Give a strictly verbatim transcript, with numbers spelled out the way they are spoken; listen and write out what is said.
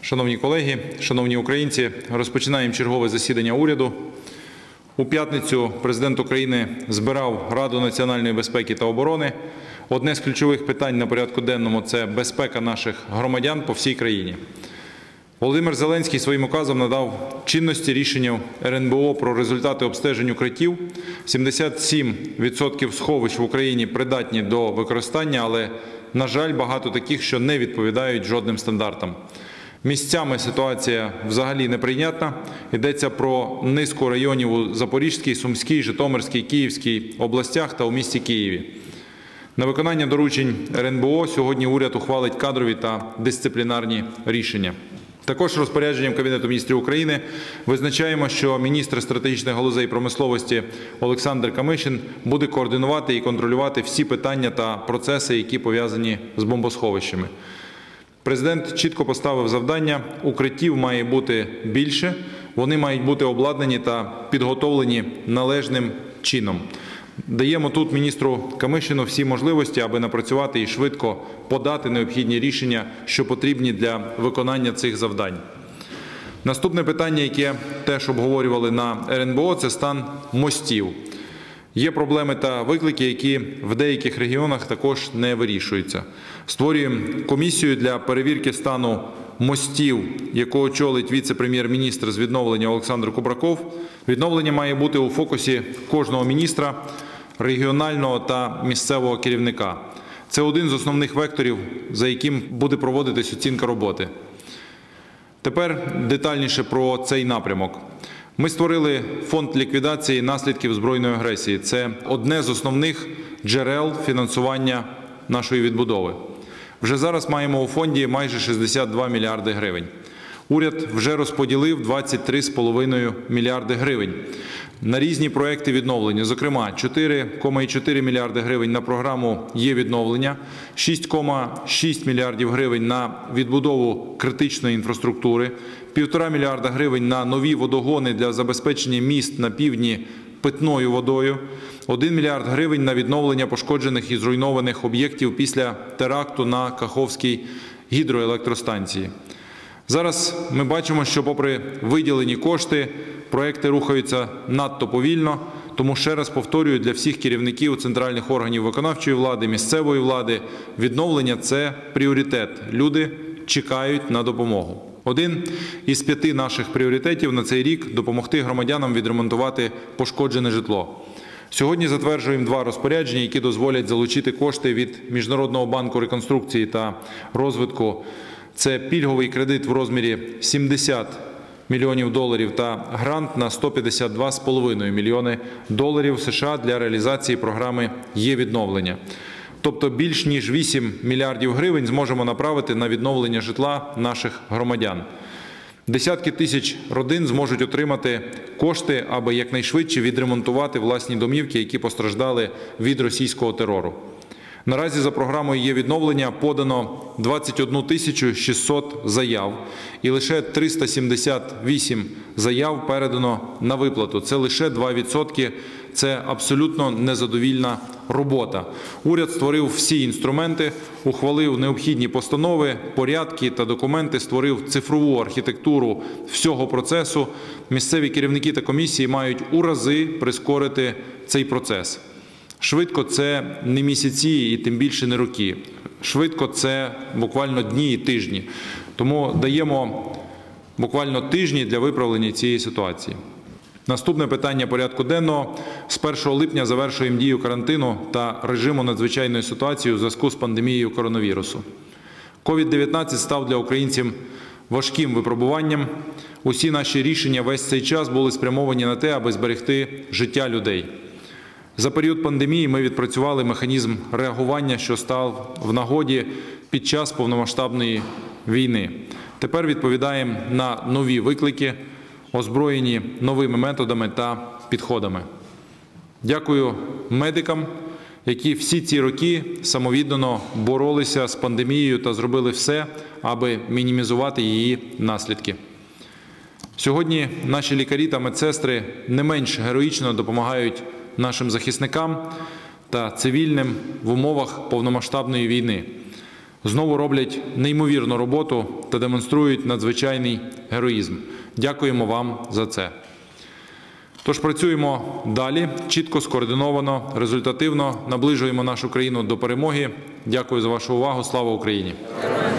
Шановні колеги, шановні українці, розпочинаємо чергове засідання уряду. У п'ятницю президент України збирав Раду національної безпеки та оборони. Одне з ключових питань на порядку денному – це безпека наших громадян по всій країні. Володимир Зеленський своїм указом надав чинності рішенню Ер Ен Бе О про результати обстежень укриттів. сімдесят сім відсотків сховищ в Україні придатні до використання, але, на жаль, багато таких, що не відповідають жодним стандартам. Місцями ситуація взагалі неприйнятна. Йдеться про низку районів у Запорізькій, Сумській, Житомирській, Київській областях та у місті Києві. На виконання доручень Ер Ен Бе О сьогодні уряд ухвалить кадрові та дисциплінарні рішення. Також розпорядженням Кабінету міністрів України визначаємо, що міністр стратегічних галузей промисловості Олександр Камишин буде координувати і контролювати всі питання та процеси, які пов'язані з бомбосховищами. Президент чітко поставив завдання – укриттів має бути більше, вони мають бути обладнані та підготовлені належним чином. Даємо тут міністру Камишину всі можливості, аби напрацювати і швидко подати необхідні рішення, що потрібні для виконання цих завдань. Наступне питання, яке теж обговорювали на Ер Ен Бе О – це стан мостів. Є проблеми та виклики, які в деяких регіонах також не вирішуються. Створюємо комісію для перевірки стану мостів, яку очолить віце-прем'єр-міністр з відновлення Олександр Кубраков. Відновлення має бути у фокусі кожного міністра, регіонального та місцевого керівника. Це один з основних векторів, за яким буде проводитись оцінка роботи. Тепер детальніше про цей напрямок. Ми створили фонд ліквідації наслідків збройної агресії. Це одне з основних джерел фінансування нашої відбудови. Вже зараз маємо у фонді майже шістдесят два мільярди гривень. Уряд вже розподілив двадцять три цілих п'ять десятих мільярди гривень на різні проекти відновлення. Зокрема, чотири цілих чотири мільярди гривень на програму «Є-відновлення», шість цілих шість мільярдів гривень на відбудову критичної інфраструктури, півтора мільярда гривень на нові водогони для забезпечення міст на півдні питною водою, один мільярд гривень на відновлення пошкоджених і зруйнованих об'єктів після теракту на Каховській гідроелектростанції. Зараз ми бачимо, що попри виділені кошти, проекти рухаються надто повільно, тому ще раз повторюю для всіх керівників центральних органів виконавчої влади, місцевої влади, відновлення – це пріоритет. Люди чекають на допомогу. Один із п'яти наших пріоритетів на цей рік – допомогти громадянам відремонтувати пошкоджене житло. Сьогодні затверджуємо два розпорядження, які дозволять залучити кошти від Міжнародного банку реконструкції та розвитку. Це пільговий кредит в розмірі сімдесят мільйонів доларів та грант на сто п'ятдесят два цілих п'ять десятих мільйони доларів США для реалізації програми «Є-відновлення». Тобто більш ніж вісім мільярдів гривень зможемо направити на відновлення житла наших громадян. Десятки тисяч родин зможуть отримати кошти, аби якнайшвидше відремонтувати власні домівки, які постраждали від російського терору. Наразі за програмою «Є-відновлення» подано двадцять одну тисячу шістсот заяв і лише триста сімдесят вісім заяв передано на виплату. Це лише два відсотки, це абсолютно незадовільна робота. Уряд створив всі інструменти, ухвалив необхідні постанови, порядки та документи, створив цифрову архітектуру всього процесу. Місцеві керівники та комісії мають у рази прискорити цей процес. Швидко – це не місяці і тим більше не роки. Швидко – це буквально дні і тижні. Тому даємо буквально тижні для виправлення цієї ситуації. Наступне питання порядку денного. З першого липня завершуємо дію карантину та режиму надзвичайної ситуації у зв'язку з пандемією коронавірусу. ковід дев'ятнадцять став для українців важким випробуванням. Усі наші рішення весь цей час були спрямовані на те, аби зберегти життя людей. За період пандемії ми відпрацювали механізм реагування, що став в нагоді під час повномасштабної війни. Тепер відповідаємо на нові виклики, озброєні новими методами та підходами. Дякую медикам, які всі ці роки самовіддано боролися з пандемією та зробили все, аби мінімізувати її наслідки. Сьогодні наші лікарі та медсестри не менш героїчно допомагають нашим захисникам та цивільним в умовах повномасштабної війни. знову роблять неймовірну роботу та демонструють надзвичайний героїзм. Дякуємо вам за це. Тож працюємо далі, чітко, скоординовано, результативно, наближуємо нашу країну до перемоги. Дякую за вашу увагу. Слава Україні!